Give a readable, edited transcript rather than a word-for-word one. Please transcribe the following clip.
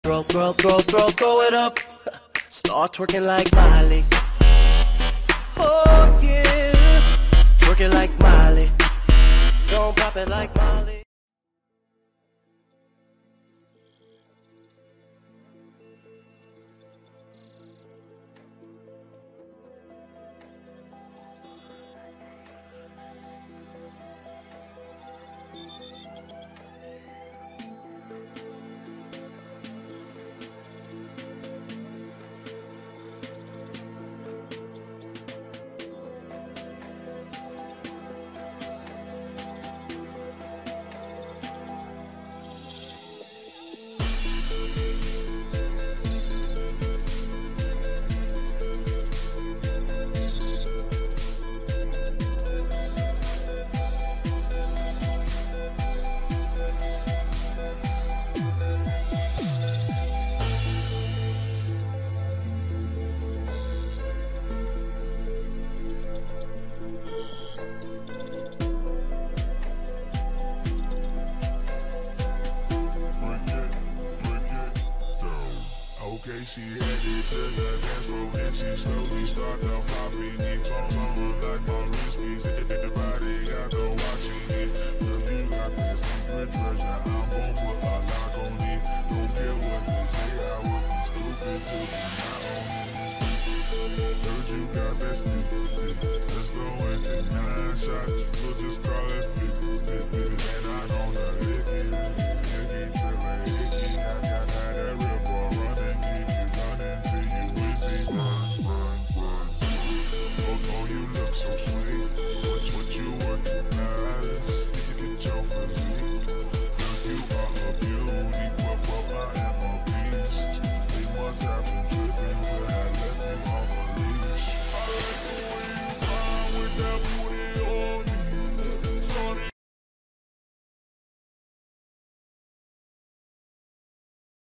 throw it up. Start twerking like Miley. Oh yeah, twerking like Miley. Don't pop it like Miley. Okay, she headed to the dance floor and she slowly started popping it. Tones on like Maurice Beats. The body got the watching it. Girl, you got that secret treasure. I'm gon' put a lock on it. Don't care what they say, I would be stupid to be not on it.